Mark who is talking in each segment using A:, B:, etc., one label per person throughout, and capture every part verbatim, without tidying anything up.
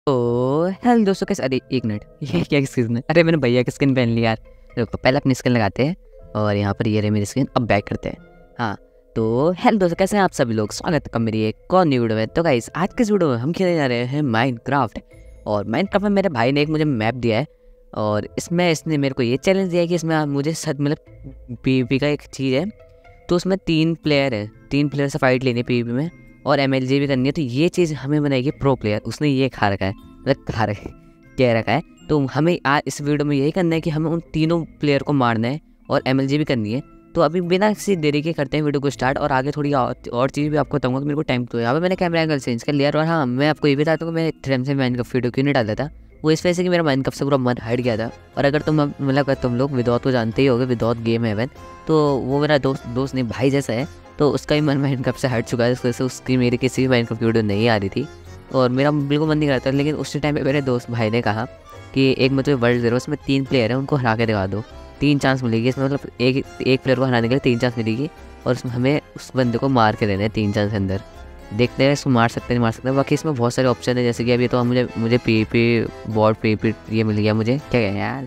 A: तो हेलो दोस्तों, कैसे? अरे एक मिनट, ये क्या स्किन है? अरे मैंने भैया की स्किन पहन ली यार। देखो पहले अपनी स्किन लगाते हैं और यहाँ पर ये रही मेरी स्किन। अब बैक करते हैं। हाँ, तो हेलो दोस्तों, कैसे हैं आप सभी लोग? स्वागत है मेरी एक और न्यू वीडियो में। तो गाइस, आज के इस वीडियो में हम खेलने जा रहे हैं माइनक्राफ्ट। और माइनक्राफ्ट में मेरे भाई ने एक मुझे मैप दिया है और इसमें इसने मेरे को ये चैलेंज दिया है कि इसमें मुझे सच मतलब पीवीपी का एक चीज़ है। तो उसमें तीन प्लेयर है, तीन प्लेयर से फाइट लेनी है पीवीपी में और एमएलजी भी करनी है। तो ये चीज़ हमें बनाएगी प्रो प्लेयर। उसने ये खा रखा है, मतलब खा रखा है, कह रखा है। तो हमें आज इस वीडियो में यही करना है कि हमें उन तीनों प्लेयर को मारना है और एमएलजी भी करनी है। तो अभी बिना किसी देरी के करते हैं वीडियो को स्टार्ट। और आगे थोड़ी और चीज़ भी आपको बताऊंगा कि मेरे को टाइम तो यहाँ पे मैंने कैमरा एंगल चेंज कर लिया। और हाँ, मैं आपको ये भी बताता हूँ कि मैं थ्रेम से माइनक्राफ्ट वीडियो क्यों नहीं डाला था। वो इस वजह से कि मेरा माइनक्राफ्ट से पूरा मन हट गया था। और अगर तुम मतलब तुम लोग विदाउट को जानते ही होगे, विदाउट गेम हेवन, तो वो मेरा दोस्त दोस्त नहीं भाई जैसा है। तो उसका भी मन माइनक्राफ्ट से हट चुका है, इस वजह से उसकी मेरी किसी भी माइनक्राफ्ट वीडियो नहीं आ रही थी और मेरा बिल्कुल मन नहीं कर रहा था। लेकिन उस टाइम पे मेरे दोस्त भाई ने कहा कि एक मतलब वर्ल्ड ज़ीरो, उसमें तीन प्लेयर हैं, उनको हरा के दिखा दो, तीन चांस मिलेगी इसमें। मतलब एक एक प्लेयर को हराने के लिए तीन चांस मिलेगी और उसमें हमें उस बंदे को मार के देना है तीन चांस के अंदर। देखते हैं इसको मार सकते नहीं मार सकते। बाकी इसमें बहुत सारे ऑप्शन है, जैसे कि अभी तो मुझे मुझे P P bot P P ये मिल गया। मुझे क्या कहना है यार,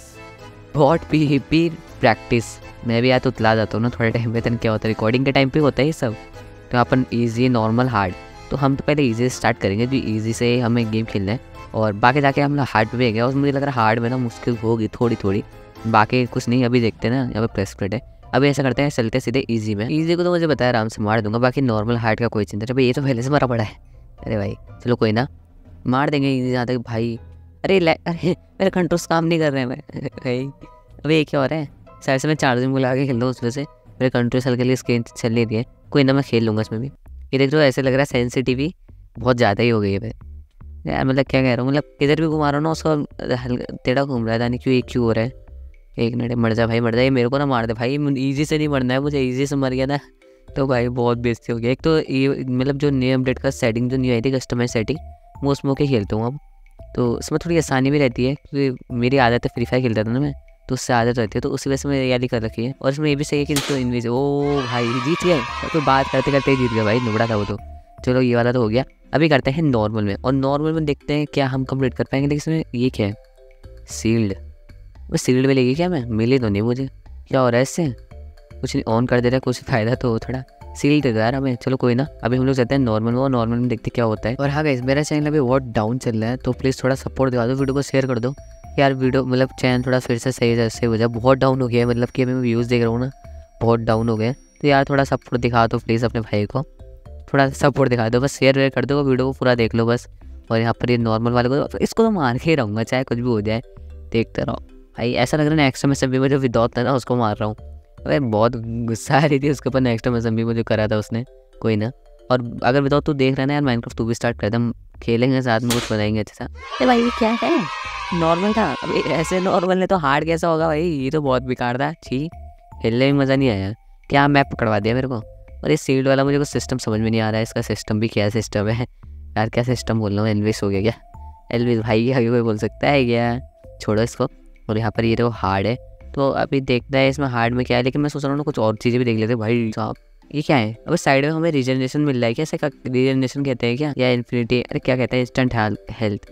A: बॉट पी पी प्रैक्टिस। मैं भी यार तो उतला जाता हूँ ना थोड़े टाइम पे। तो क्या होता है, रिकॉर्डिंग के टाइम पे होता है ये सब। तो अपन ईजी, नॉर्मल, हार्ड। तो हम तो पहले ईजी स्टार्ट करेंगे, जो ईजी से हमें गेम खेलना है और बाकी जाके हम लोग हार्ड पे गए। और मुझे लग रहा है हार्ड में ना मुश्किल होगी थोड़ी थोड़ी, बाकी कुछ नहीं। अभी देखते हैं ना, यहाँ पे प्रेस प्लेट है। अभी ऐसा करते हैं, चलते सीधे ईजी में। ईजी को तो मुझे बताया आराम से मार दूंगा, बाकी नॉर्मल हार्ड का कोई चिंता नहीं भाई, ये तो पहले से मारा पड़ा है। अरे भाई चलो कोई ना, मार देंगे ईजी जहाँ तक भाई। अरे अरे मेरे कंट्रोल्स काम नहीं कर रहे हैं मैं भाई। अभी ये क्या हो रहा है, शायद से मैं चार्जिंग बुला के खेल रहा हूँ, उस वजह से मेरे कंट्रोल हल्के लिए स्क्रीन चल नहीं रही है। कोई ना, मैं खेल लूँगा इसमें भी। ये देख रहे हो, ऐसे लग रहा है सेंसिटिविटी बहुत ज़्यादा ही हो गई है भाई यार। मतलब क्या कह रहा हूँ, मतलब किधर भी घुमा रहा हूँ ना उसका टेढ़ा घूम रहा है, यानी क्यों एक क्यों हो रहा है। एक मिनट, मर जा भाई मर जा, ये मेरे को ना मार दे भाई। ईजी से नहीं मरना है मुझे, ईजी से मर गया ना तो भाई बहुत बेइज्जती हो गया। एक तो ये मतलब जो न्यू अपडेट का सेटिंग जो नहीं आई थी, कस्टमाइज सेटिंग, वो उसमें होकर खेलता हूँ अब। तो इसमें थोड़ी आसानी भी रहती है क्योंकि मेरी आदत है, फ्री फायर खेलता था ना मैं, तो उससे आदत रहती है। तो उसी वजह से मैंने याद कर रखी है। और इसमें ये भी सही है कि इसको इनविज, ओ भाई जीत गए। तो बात करते करते ही जीत गया भाई, नुबड़ा था वो तो। चलो ये वाला तो हो गया। अभी करते हैं नॉर्मल में, और नॉर्मल में देखते हैं क्या हम कंप्लीट कर पाएंगे। लेकिन इसमें ये क्या है, सील्ड। वो सील्ड मिलेगी क्या? मैं मिली तो नहीं मुझे, क्या हो रहा है इससे? कुछ नहीं, ऑन कर दे रहा है, कुछ फ़ायदा तो हो थोड़ा। सील्ड दे दो यार हमें। चलो कोई ना, अभी हम लोग चलते हैं नॉर्मल में और नॉर्मल में देखते क्या होता है। और हाँ गाइस, मेरा चैनल अभी बहुत डाउन चल रहा है, तो प्लीज़ थोड़ा सपोर्ट दिखा दो, वीडियो को शेयर कर दो यार। वीडियो मतलब चैनल थोड़ा फिर से सही सही हो जाए। बहुत डाउन हो गया है, मतलब कि अभी मैं व्यूज़ देख रहा हूँ ना, बहुत डाउन हो गए। तो यार थोड़ा सपोर्ट दिखा दो प्लीज़ अपने भाई को, थोड़ा सपोर्ट दिखा दो बस। शेयर वेयर कर दो, वीडियो को पूरा देख लो बस। और यहाँ पर ये नॉर्मल वाले को, इसको तो मार के ही रहूँगा चाहे कुछ भी हो जाए, देखते रहो भाई। ऐसा लग रहा है नेक्स्ट में भी मुझे विदाउट था ना उसको मार रहा हूँ। अरे बहुत गुस्सा आ रही थी उसके ऊपर, नेक्स्ट में भी मुझे करा था उसने। कोई ना, और अगर विदाउट तू देख रहा है ना यार माइनक्राफ्ट, तू भी स्टार्ट कर दे, हम खेलेंगे साथ में, कुछ बनाएंगे अच्छा सा। अरे भाई ये क्या है, नॉर्मल था। अभी ऐसे नॉर्मल ने तो हार्ड कैसा होगा भाई, ये तो बहुत बेकार था। छी, खेलने में मज़ा नहीं आया। क्या मैप पकड़वा दिया मेरे को। और ये सील्ड वाला मुझे कुछ सिस्टम समझ में नहीं आ रहा है, इसका सिस्टम भी क्या सिस्टम है यार। क्या सिस्टम बोल रहा हूँ, एलविस हो गया क्या? एलविस भाई आगे कोई बोल सकता है क्या? छोड़ो इसको। और यहाँ पर ये तो हार्ड है, तो अभी देखना है इसमें हार्ड में क्या है। लेकिन मैं सोच रहा हूँ ना कुछ और चीज़ें भी देख लेते भाई साहब। ये क्या है, अब साइड में हमें रीजनरेशन मिल रहा है क्या? ऐसे रीजनरेशन कहते हैं क्या, या इन्फिनिटी, अरे क्या कहते हैं, इंस्टेंट हेल्थ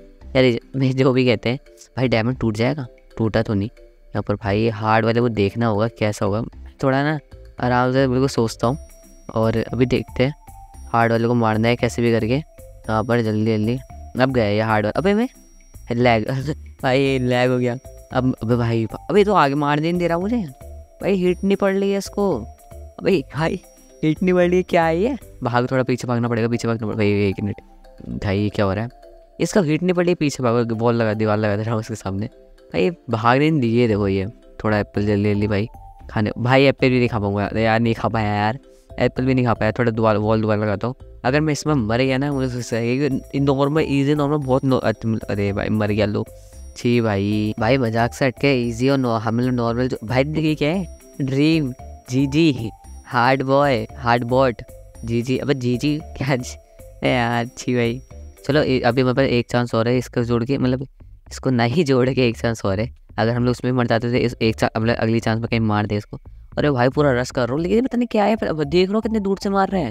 A: या जो भी कहते हैं। भाई डायमंड टूट जाएगा? टूटा तो नहीं यहाँ पर भाई। हार्ड वाले को देखना होगा कैसा होगा, थोड़ा ना आराम से बिल्कुल सोचता हूँ। और अभी देखते हैं हार्ड वाले को मारना है कैसे भी करके यहाँ पर, जल्दी जल्दी। अब गया ये हार्ड वाला। अबे मैं लैग भाई, लैग हो गया अब। अबे भाई, अबे तो आगे मार नहीं दे रहा मुझे भाई, हिट नहीं पड़ रही है इसको। अबे भाई हिट नहीं पड़ रही है, क्या है ये? भाग, थोड़ा पीछे भागना पड़ेगा, पीछे भागना पड़ेगा भाई। एक मिनट भाई, क्या हो रहा है? इसका हिट नहीं पड़ रही, पीछे भागो, बॉल लगा, दीवार लगा दे रहा हूँ उसके सामने भाई। भाग नहीं दिए, देखो ये थोड़ा एप्पल जल्दी जल्दी भाई खाने। भाई एप्पल भी नहीं खा पाऊंगा यार, नहीं खा पाया यार, एप्पल भी नहीं खा पाया। थोड़ा दुआ वॉल दुआ लगाता हूँ। अगर मैं इसमें मर गया ना, मुझे नॉर्मल ईजी नॉर्मल बहुत, अरे भाई मर गया लो। छी भाई, भाई मजाक से हटके ईजी और हम लोग नॉर्मल जो भाई देखिए क्या है, ड्रीम, जी जी, हार्ड बॉय, हार्ड बॉट, जी जी। अब जी जी क्या यार, छी भाई। चलो अभी मेरे पास एक चांस और है, इसको जोड़ के, मतलब इसको नहीं जोड़ के एक चांस और है। अगर हम लोग उसमें मर जाते थे, इस एक चांस मतलब अगली चांस में कहीं मार दे इसको। अरे भाई पूरा रश कर रहा हूँ, लेकिन पता नहीं क्या है, देख रहा हूँ कितने दूर से मार रहे हैं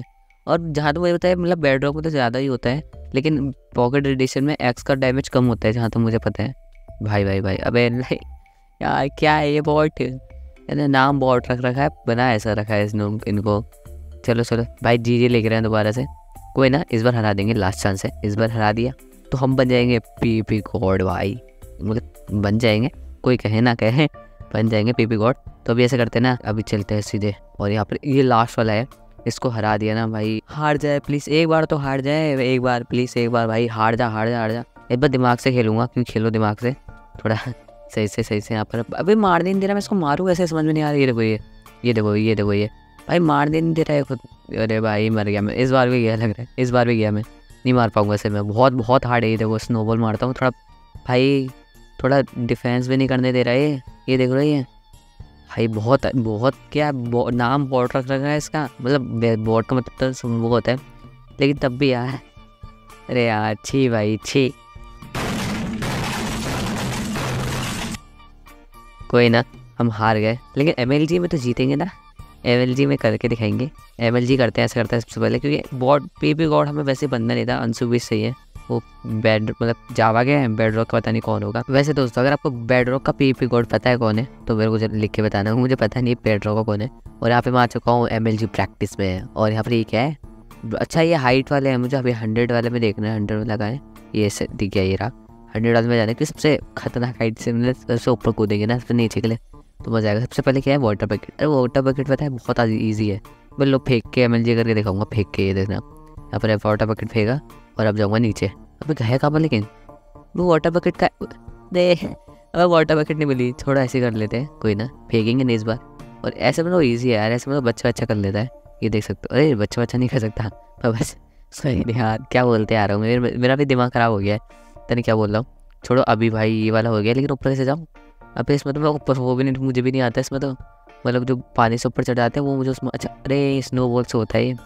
A: और जहाँ तक मुझे पता है मतलब बेड रॉक में तो ज़्यादा ही होता है, लेकिन पॉकेट एडिशन में एक्स का डैमेज कम होता है जहाँ तक मुझे पता है। भाई भाई भाई अबे यार क्या है ये बॉट, यानी नाम बॉट रख रखा है, बना ऐसा रखा है इसने इनको। चलो चलो भाई जी जी लेके रहे हैं दोबारा से, कोई ना इस बार हरा देंगे, लास्ट चांस है, इस बार हरा दिया तो हम बन जाएंगे पी पी गॉड भाई, मतलब बन जाएंगे, कोई कहे ना कहे बन जाएंगे पी पी गॉड। तो अभी ऐसे करते हैं ना, अभी चलते हैं सीधे और यहाँ पर ये लास्ट वाला है, इसको हरा दिया ना भाई, हार जाए प्लीज़ एक बार तो हार जाए, एक बार प्लीज़ एक बार भाई, हार जा हार जा हार जा। एक बार दिमाग से खेलूँगा, क्योंकि खेलो दिमाग से थोड़ा सही से सही से। यहाँ पर अभी मार नहीं दे रहा, मैं इसको मारूँ ऐसे समझ में नहीं आ रहा। ये देखो ये ये देखो ये देखो ये भाई मार नहीं दे रहा है खुद। अरे भाई मर गया मैं, इस बार भी गया लग रहा है, इस बार भी गया मैं, नहीं मार पाऊँगा ऐसे मैं, बहुत बहुत हार्ड है ये। देखो स्नोबॉल मारता हूँ थोड़ा भाई, थोड़ा डिफेंस भी नहीं करने दे रहा है ये देख रहे हैं भाई, बहुत बहुत क्या बो, नाम बॉट रख रखा है इसका, मतलब बॉट का मतलब तो वो होता है, लेकिन तब भी यार अरे यार छी भाई छी। कोई ना हम हार गए, लेकिन एम एल जी में तो जीतेंगे ना, एम एल जी में करके दिखाएंगे। एम एल जी करते हैं, ऐसा करते हैं सबसे पहले, क्योंकि बॉट पी पी गॉड हमें वैसे बनना नहीं था, अंशु भी सही है, वो बेड मतलब जावा गया है, बेड रॉक का पता नहीं कौन होगा। वैसे दोस्तों अगर आपको बेड रॉक का पी पी गॉड पता है कौन है तो मेरे को लिख के बताना, मुझे पता नहीं बेड रॉक का कौन है। और यहाँ पे मैं आ चुका हूँ एम एल जी प्रैक्टिस में, और यहाँ पर ये क्या है, अच्छा ये हाइट वाले हैं, मुझे अभी हंड्रेड वाले में देखना है, हंड्रेड वाला का है ये दिख गया, ये रहा हंड्रेड वाले में जाने की सबसे खतरनाक हाइट से, मतलब सबसे ऊपर कूदेंगे ना सबसे नीचे के लिए तो मजा आएगा। सबसे पहले क्या है वाटर बकेट, अरे वाटर बकेट पता है बहुत ईजी है, मैं लोग फेंक के एम एल जी करके दिखाऊंगा, फेंक के ये देखना, यहाँ पर वाटर बकेट फेंका और अब जाऊँगा नीचे। अबे गया कहाँ पर, लेकिन वो वाटर बकेट का दे, अब वाटर बकेट नहीं मिली, थोड़ा ऐसे कर लेते हैं, कोई ना फेंकेंगे नहीं इस बार। और ऐसे मतलब ईजी है यार, ऐसे मतलब बच्चा अच्छा कर लेता है, ये देख सकते हो। अरे बच्चा बच्चा नहीं कर सकता पर बस सही नहीं यार, क्या बोलते आ रहा हूँ मेरे, मेरा भी दिमाग ख़राब हो गया है, पता नहीं क्या बोल रहा हूँ। छोड़ो अभी भाई ये वाला हो गया, लेकिन ऊपर कैसे जाऊँ अबे, इसमें तो मैं ऊपर वो भी नहीं, मुझे भी नहीं आता इसमें तो, मतलब जो पानी से ऊपर चढ़ जाते हैं वो मुझे उसमें, अच्छा अरे स्नो बॉल से होता है ये।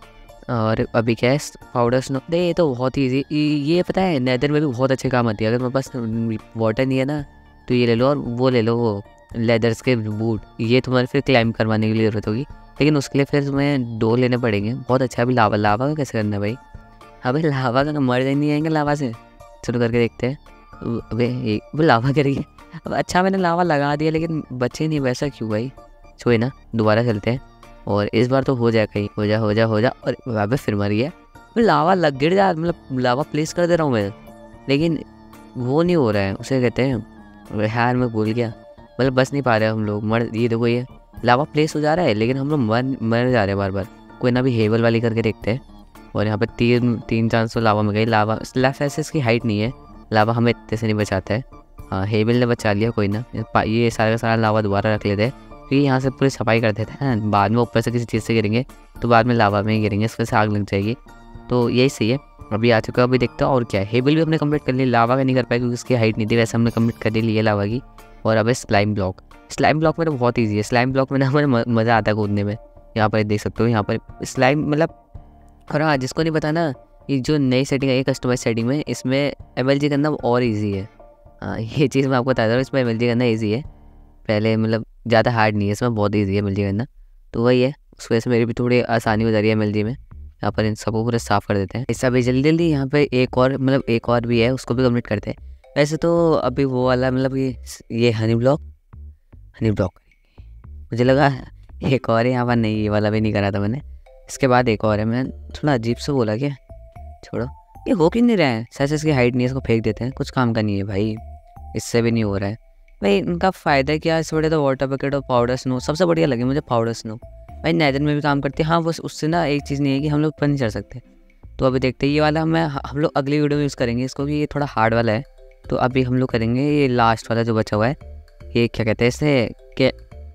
A: और अभी क्या है पाउडर स्नो, दे ये तो बहुत ईजी, ये पता है नेदर में भी बहुत अच्छे काम आती है। अगर मेरे पास वाटर नहीं है ना तो ये ले लो, और वो ले लो वो लेदर्स के बूट, ये तुम्हारे फिर क्लाइंब करवाने के लिए ज़रूरत होगी, लेकिन उसके लिए फिर तुम्हें दो लेने पड़ेंगे। बहुत अच्छा। अभी लावा लावा का कैसे करना है भाई, अभी लावा का मर नहीं आएंगे लावा से, चलो करके देखते हैं। अबे वो लावा करेगी, अब अच्छा मैंने लावा लगा दिया लेकिन बचे नहीं, वैसा क्यों भाई, छोए ना दोबारा चलते हैं और इस बार तो हो जाए कहीं, हो जा हो जा हो जा। और वहाँ पे फिर मर गया, लावा लग गिर जा, मतलब लावा प्लेस कर दे रहा हूँ मैं, लेकिन वो नहीं हो रहा है, उसे कहते हैं यार मैं भूल गया, मतलब बस नहीं पा रहे हम लोग, मर ये देखो ये लावा प्लेस हो जा रहा है लेकिन हम लोग मर मर जा रहे हैं बार बार। कोई ना भी हेबल वाली करके देखते हैं। और यहाँ पर तीन तीन चांस तो लावा में गई, लावा लेफ्ट ऐसे इसकी हाइट नहीं है, लावा हमें इतने से नहीं बचाता है। हाँ हेबल ने बचा लिया, कोई ना ये सारा का सारा लावा दोबारा रख लेते हैं, क्योंकि यहाँ से पूरी सफाई कर देते हैं, बाद में ऊपर से किसी चीज़ से गिरेंगे तो बाद में लावा में ही गिरेंगे, इसके से आग लग जाएगी, तो यही सही है। अभी आ चुका, अभी देखते हैं और क्या है। हेबल भी हमने कंप्लीट कर लिया, लावा का नहीं कर पाया क्योंकि उसकी हाइट नहीं थी, वैसे हमने कंप्लीट कर ली है लावा की। और अब स्लाइम ब्लॉक, स्लाइम ब्लॉक में तो बहुत ईजी है, स्लाइम ब्लॉक में ना हमें मज़ा आता है कूदने में। यहाँ पर देख सकते हो, यहाँ पर स्लाइम मतलब, और हाँ जिसको नहीं पता ना, ये जो नई सेटिंग है ये कस्टमाइज सेटिंग में, इसमें एम एल जी करना और ईजी है। हाँ ये चीज़ मैं आपको बता रहा हूँ, इसमें एम एल जी करना ईजी है, पहले मतलब ज़्यादा हार्ड नहीं है, इसमें बहुत ईजी है एम एल जी करना, तो वही है, उस वजह से मेरी भी थोड़ी आसानी हो जा रही है एम एल जी में। यहाँ पर इन सबको पूरा साफ़ कर देते हैं, इससे अभी जल्दी जल्दी यहाँ पे एक और मतलब एक और भी है, उसको भी कंप्लीट करते हैं। वैसे तो अभी वो वाला मतलब ये ये हनी ब्लॉक हनी ब्लॉक मुझे लगा एक और है यहाँ पर, नहीं ये वाला भी नहीं करा था मैंने, इसके बाद एक और है। मैं थोड़ा अजीब से बोला क्या, छोड़ो ये हो क्यों नहीं रहा है, सच इसकी हाइट नहीं है, इसको फेंक देते हैं, कुछ काम का नहीं है भाई, इससे भी नहीं हो रहा है भाई। इनका फ़ायदा क्या है, इस बड़े तो वाटर बकेट और पाउडर स्नो सबसे बढ़िया लगे मुझे, पाउडर स्नो भाई नेदर में भी काम करती है। हाँ बस उससे ना एक चीज़ नहीं है कि हम लोग ऊपर नहीं चढ़ सकते, तो अभी देखते हैं ये वाला मैं हम लोग अगली वीडियो में यूज़ करेंगे इसको, कि ये थोड़ा हार्ड वाला है। तो अभी हम लोग करेंगे ये लास्ट वाला जो बचा हुआ है, ये क्या कहते हैं इसे, क्या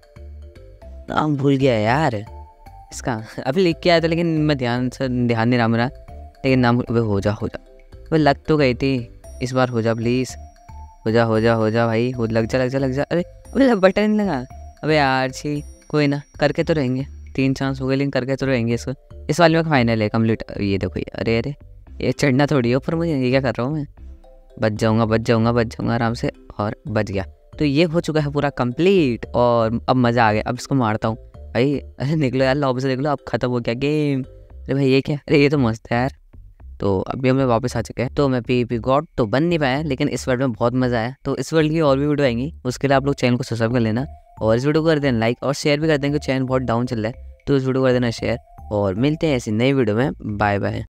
A: नाम भूल गया यार इसका, अभी लिख के आया था लेकिन मैं ध्यान से ध्यान नहीं रहा मेरा, लेकिन नाम हो जा हो जा वो लग तो गई थी, इस बार हो जा प्लीज़, हो जा हो जा हो जा भाई, हो लग जा लग जा लग जा। अरे अबे बटन नहीं लगा, अबे यार छी, कोई ना करके तो रहेंगे, तीन चांस हो गए लेकिन करके तो रहेंगे इसको। इस वाले में फाइनल है कम्प्लीट, ये देखो ये, अरे अरे ये चढ़ना थोड़ी है ऊपर मुझे, ये क्या कर रहा हूँ मैं, बच जाऊँगा बच जाऊँगा बच जाऊँगा आराम से, और बच गया। तो ये हो चुका है पूरा कंप्लीट, और अब मज़ा आ गया। अब इसको मारता हूँ भाई, अरे निकलो यार लॉबी से, निकलो अब ख़त्म हो गया गेम, अरे भाई ये क्या, अरे ये तो मस्त है यार। तो अभी हमें वापस आ चुके हैं। तो मैं पीवीपी गॉड तो बन नहीं पाया, लेकिन इस वर्ल्ड में बहुत मज़ा आया। तो इस वर्ल्ड की और भी वीडियो आएंगी, उसके लिए आप लोग चैनल को सब्सक्राइब कर लेना और इस वीडियो को कर देना लाइक और शेयर भी कर देंगे। चैनल बहुत डाउन चल रहा है तो इस वीडियो को कर देना शेयर और मिलते हैं ऐसी नई वीडियो में। Bye bye.